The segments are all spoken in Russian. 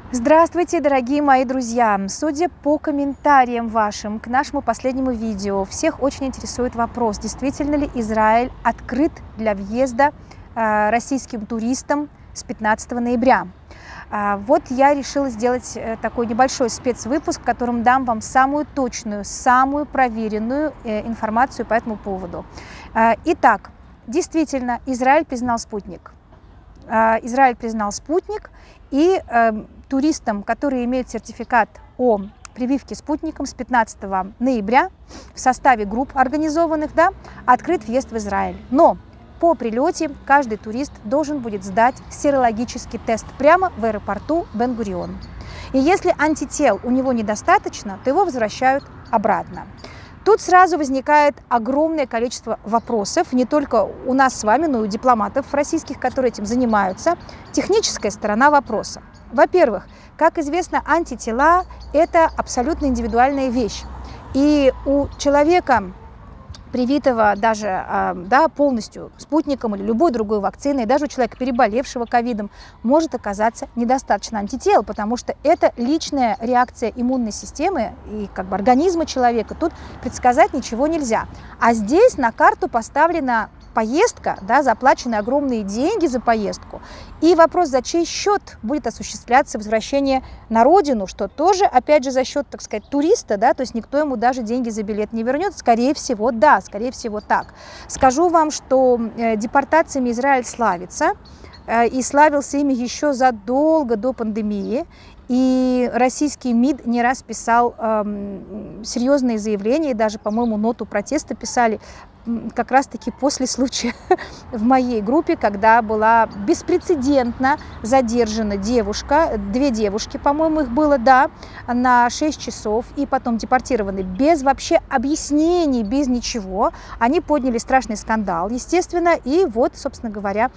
Здравствуйте, дорогие мои друзья! Судя по комментариям вашим к нашему последнему видео, всех очень интересует вопрос, действительно ли Израиль открыт для въезда российским туристам с 15 ноября. Вот я решила сделать такой небольшой спецвыпуск, в котором дам вам самую точную, самую проверенную информацию по этому поводу. Итак, действительно, Израиль признал спутник. И туристам, которые имеют сертификат о прививке спутником с 15 ноября в составе групп организованных, открыт въезд в Израиль. Но по прилете каждый турист должен будет сдать серологический тест прямо в аэропорту Бен-Гурион. И если антител у него недостаточно, то его возвращают обратно. Тут сразу возникает огромное количество вопросов, не только у нас с вами, но и у дипломатов российских, которые этим занимаются. Техническая сторона вопроса. Во-первых, как известно, антитела – это абсолютно индивидуальная вещь. И у человека, привитого даже полностью спутником или любой другой вакциной, даже у человека, переболевшего ковидом, может оказаться недостаточно антител, потому что это личная реакция иммунной системы и организма человека. Тут предсказать ничего нельзя. А здесь на карту поставлена поездка, заплачены огромные деньги за поездку. И вопрос, за чей счет будет осуществляться возвращение на родину, что тоже, опять же, за счет, так сказать, туриста, то есть никто ему даже деньги за билет не вернет. Скорее всего, да, скорее всего так. Скажу вам, что депортациями Израиль славится, и славился ими еще задолго до пандемии. И российский МИД не раз писал серьезные заявления, и даже, по-моему, ноту протеста писали как раз-таки после случая в моей группе, когда была беспрецедентно задержана девушка, 2 девушки, по-моему, их было, на 6 часов, и потом депортированы без вообще объяснений, без ничего. Они подняли страшный скандал, естественно, и вот, собственно говоря,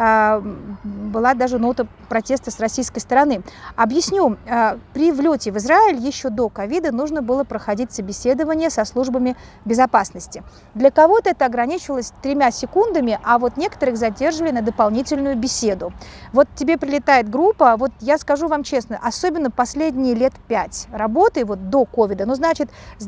была даже нота протеста с российской стороны. Объясню, при влете в Израиль еще до ковида нужно было проходить собеседование со службами безопасности. Для кого-то это ограничивалось 3 секундами, а вот некоторых задерживали на дополнительную беседу. Вот тебе прилетает группа, вот я скажу вам честно, особенно последние лет 5 работы, вот до ковида, значит, с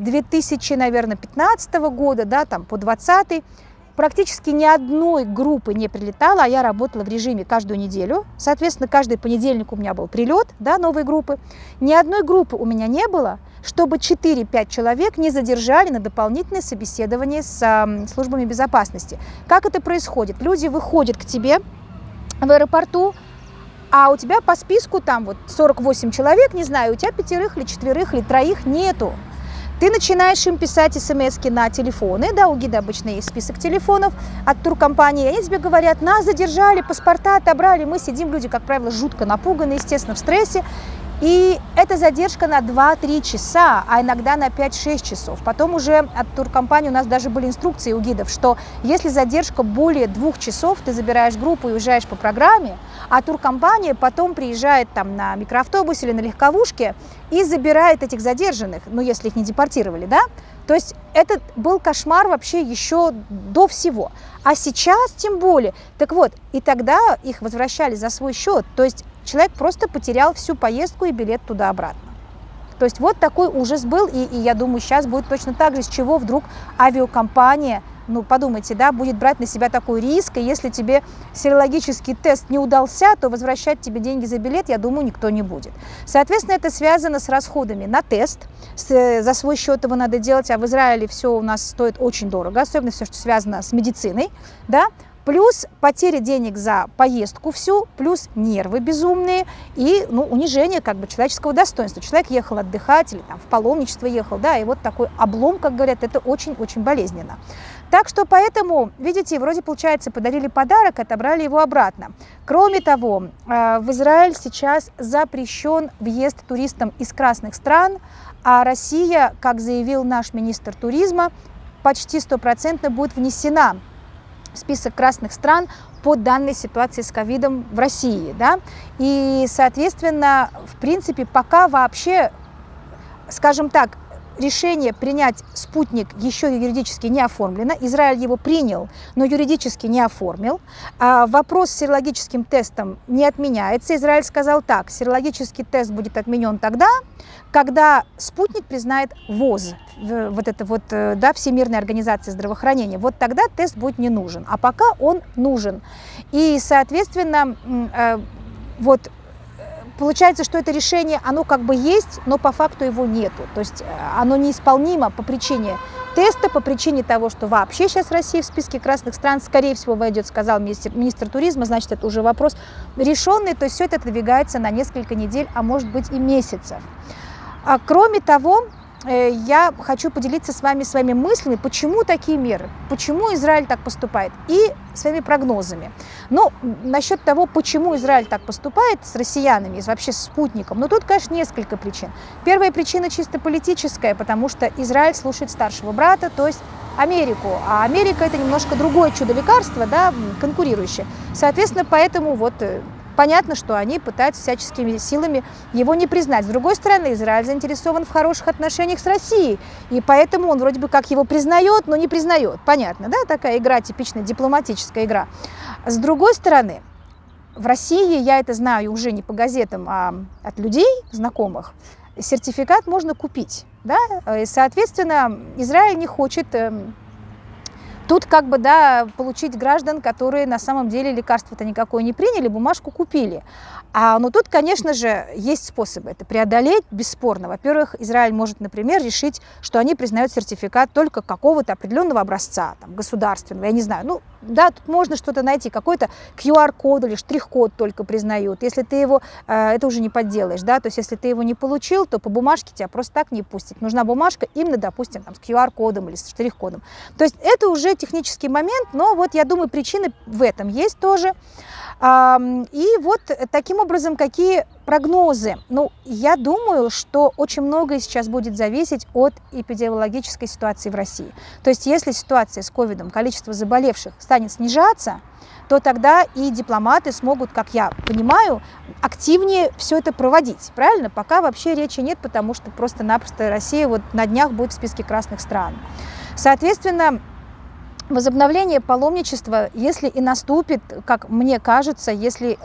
2015 года, по 2020, практически ни одной группы не прилетало, а я работала в режиме каждую неделю. Соответственно, каждый понедельник у меня был прилет, новой группы. Ни одной группы у меня не было, чтобы 4-5 человек не задержали на дополнительное собеседование с службами безопасности. Как это происходит? Люди выходят к тебе в аэропорту, а у тебя по списку 48 человек, не знаю, у тебя 5 или 4 или 3 нету. Ты начинаешь им писать смс-ки на телефоны, у ГИДа обычно есть список телефонов от туркомпании, они тебе говорят: нас задержали, паспорта отобрали, мы сидим, люди, как правило, жутко напуганы, естественно, в стрессе. И эта задержка на 2-3 часа, а иногда на 5-6 часов. Потом уже от туркомпании у нас даже были инструкции у гидов, что если задержка более 2 часов, ты забираешь группу и уезжаешь по программе, а туркомпания потом приезжает на микроавтобусе или на легковушке и забирает этих задержанных, если их не депортировали, То есть это был кошмар вообще еще до всего. А сейчас тем более. Так вот, и тогда их возвращали за свой счет. То есть человек просто потерял всю поездку и билет туда-обратно. То есть вот такой ужас был. И я думаю, сейчас будет точно так же, с чего вдруг авиакомпания, подумайте, будет брать на себя такой риск. И если тебе серологический тест не удался, то возвращать тебе деньги за билет, я думаю, никто не будет. Соответственно, это связано с расходами на тест. За свой счет его надо делать, а в Израиле все у нас стоит очень дорого, особенно все, что связано с медициной, Плюс потеря денег за поездку всю, плюс нервы безумные и унижение человеческого достоинства. Человек ехал отдыхать или в паломничество ехал, и вот такой облом, как говорят, это очень-очень болезненно. Так что поэтому, видите, вроде получается, подарили подарок, отобрали его обратно. Кроме того, в Израиль сейчас запрещен въезд туристам из красных стран, а Россия, как заявил наш министр туризма, почти 100% будет внесена в список красных стран по данной ситуации с ковидом в России. И, соответственно, в принципе, пока вообще, скажем так, решение принять спутник еще юридически не оформлено. Израиль его принял, но юридически не оформил. Вопрос с серологическим тестом не отменяется. Израиль сказал так: серологический тест будет отменен тогда, когда спутник признает ВОЗ, Всемирная организация здравоохранения. Вот тогда тест будет не нужен, а пока он нужен. И, соответственно, получается, что это решение, оно как бы есть, но по факту его нету. То есть оно неисполнимо по причине теста, по причине того, что вообще сейчас Россия в списке красных стран, скорее всего, войдет, сказал министр туризма, значит, это уже вопрос решенный. То есть все это отодвигается на несколько недель, а может быть и месяцев. Кроме того, я хочу поделиться с вами своими мыслями, почему такие меры, почему Израиль так поступает, и своими прогнозами. Но насчет того, почему Израиль так поступает с россиянами, вообще с спутником, тут, конечно, несколько причин. Первая причина чисто политическая, потому что Израиль слушает старшего брата, то есть Америку, а Америка – это немножко другое чудо-лекарство, конкурирующее. Соответственно, поэтому понятно, что они пытаются всяческими силами его не признать. С другой стороны, Израиль заинтересован в хороших отношениях с Россией, и поэтому он вроде бы как его признает, но не признает. Понятно, да? Такая игра, типичная дипломатическая игра. С другой стороны, в России, я это знаю уже не по газетам, а от людей, знакомых, сертификат можно купить. Да? И, соответственно, Израиль не хочет тут получить граждан, которые на самом деле лекарства-то никакое не приняли, бумажку купили. Но тут, конечно же, есть способы это преодолеть, бесспорно. Во-первых, Израиль может, например, решить, что они признают сертификат только какого-то определенного образца, государственного, я не знаю. Тут можно что-то найти, какой-то QR-код или штрих-код только признают. Если ты его, это уже не подделаешь, то есть если ты его не получил, то по бумажке тебя просто так не пустят. Нужна бумажка именно, допустим, с QR-кодом или с штрих-кодом. То есть это уже технический момент, но я думаю, причины в этом есть тоже. И таким образом, какие прогнозы? Я думаю, что очень многое сейчас будет зависеть от эпидемиологической ситуации в России. То есть если ситуация с ковидом, количество заболевших станет снижаться, то тогда и дипломаты смогут, как я понимаю, активнее все это проводить. Правильно? Пока вообще речи нет, потому что просто-напросто Россия на днях будет в списке красных стран. Соответственно, возобновление паломничества, если и наступит, как мне кажется, если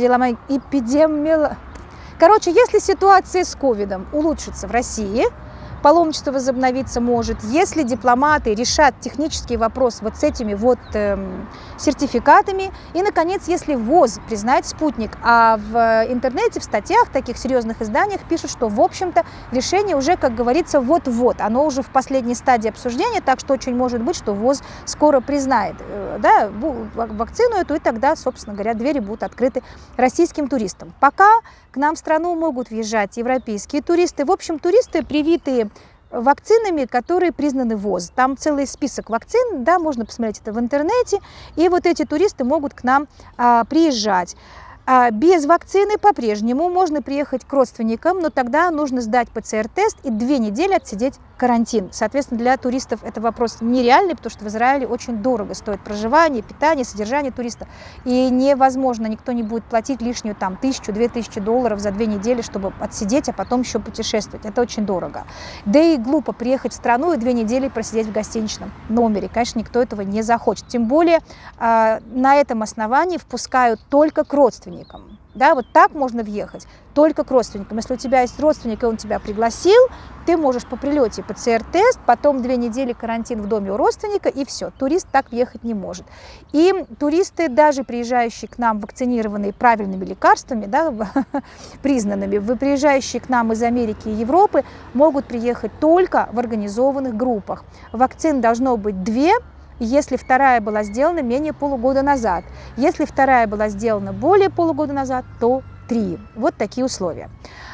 если ситуация с ковидом улучшится в России, паломничество возобновиться может, если дипломаты решат технический вопрос с этими сертификатами, и, наконец, если ВОЗ признает спутник. А в интернете, в статьях, таких серьезных изданиях пишут, что, в общем-то, решение уже, как говорится, вот-вот. Оно уже в последней стадии обсуждения, так что очень может быть, что ВОЗ скоро признает вакцину эту, и тогда, собственно говоря, двери будут открыты российским туристам. Пока к нам в страну могут въезжать европейские туристы. В общем, туристы, привитые вакцинами, которые признаны ВОЗ. Там целый список вакцин, можно посмотреть это в интернете. И эти туристы могут к нам приезжать. Без вакцины по-прежнему можно приехать к родственникам, но тогда нужно сдать ПЦР-тест и 2 недели отсидеть карантин. Соответственно, для туристов это вопрос нереальный, потому что в Израиле очень дорого стоит проживание, питание, содержание туриста. И невозможно, никто не будет платить лишнюю $1000–2000 за 2 недели, чтобы отсидеть, а потом еще путешествовать. Это очень дорого. Да и глупо приехать в страну и 2 недели просидеть в гостиничном номере. Конечно, никто этого не захочет. Тем более на этом основании впускают только к родственникам. Так можно въехать только к родственникам. Если у тебя есть родственник, и он тебя пригласил, ты можешь по прилете ПЦР-тест, потом 2 недели карантин в доме у родственника, и все. Турист так въехать не может. И туристы, даже приезжающие к нам вакцинированные правильными лекарствами, признанными, приезжающие к нам из Америки и Европы, могут приехать только в организованных группах. Вакцин должно быть 2. Если вторая была сделана менее полугода назад. Если вторая была сделана более полугода назад, то 3. Вот такие условия.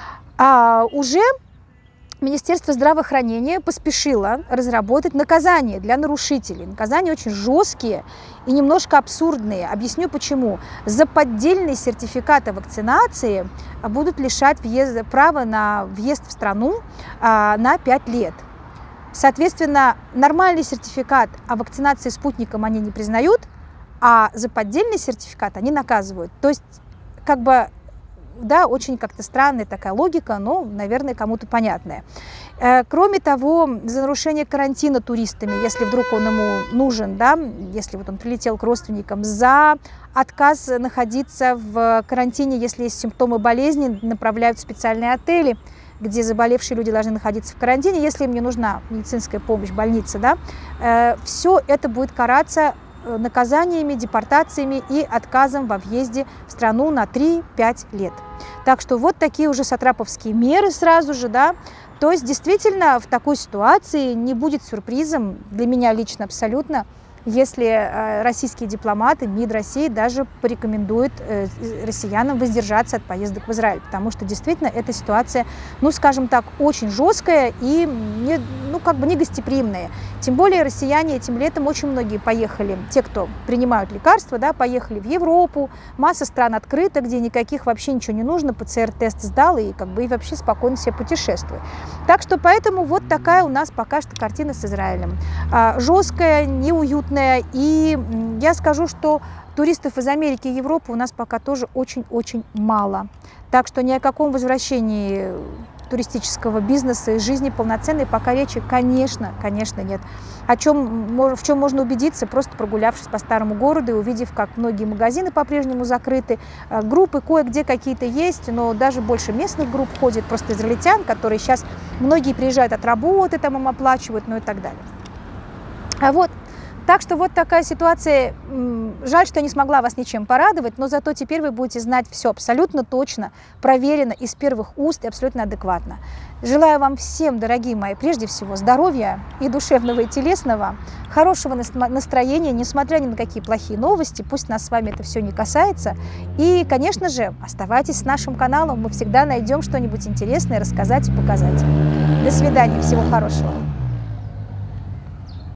Уже Министерство здравоохранения поспешило разработать наказания для нарушителей. Наказания очень жесткие и немножко абсурдные. Объясню почему. За поддельные сертификаты вакцинации будут лишать права на въезд в страну на 5 лет. Соответственно, нормальный сертификат о вакцинации спутником они не признают, а за поддельный сертификат они наказывают. То есть, да, очень как-то странная такая логика, но, наверное, кому-то понятная. Кроме того, за нарушение карантина туристами, если вдруг он ему нужен, да, если вот он прилетел к родственникам, за отказ находиться в карантине, если есть симптомы болезни, направляют в специальные отели, где заболевшие люди должны находиться в карантине, если им не нужна медицинская помощь, больница, да, все это будет караться наказаниями, депортациями и отказом во въезде в страну на 3-5 лет. Так что вот такие уже сатраповские меры сразу же, да. То есть действительно в такой ситуации не будет сюрпризом, для меня лично абсолютно, если российские дипломаты, МИД России даже порекомендуют россиянам воздержаться от поездок в Израиль, потому что действительно эта ситуация, ну, скажем так, очень жесткая и не гостеприимная. Тем более россияне этим летом очень многие поехали, те, кто принимают лекарства, да, поехали в Европу, масса стран открыта, где никаких вообще ничего не нужно, ПЦР-тест сдал и и вообще спокойно себе путешествует. Так что поэтому вот такая у нас пока что картина с Израилем. Жесткая, неуютная. И я скажу, что туристов из Америки и Европы у нас пока тоже очень-очень мало. Так что ни о каком возвращении туристического бизнеса и жизни полноценной пока речи, конечно, нет. В чем можно убедиться, просто прогулявшись по старому городу и увидев, как многие магазины по-прежнему закрыты, группы кое-где какие-то есть, но даже больше местных групп ходит, просто израильтян, которые сейчас многие приезжают от работы, там им оплачивают, ну и так далее. Так что вот такая ситуация. Жаль, что я не смогла вас ничем порадовать, но зато теперь вы будете знать все абсолютно точно, проверено, из первых уст и абсолютно адекватно. Желаю вам всем, дорогие мои, прежде всего здоровья и душевного, и телесного, хорошего настроения, несмотря ни на какие плохие новости, пусть нас с вами это все не касается. И, конечно же, оставайтесь с нашим каналом, мы всегда найдем что-нибудь интересное рассказать и показать. До свидания, всего хорошего.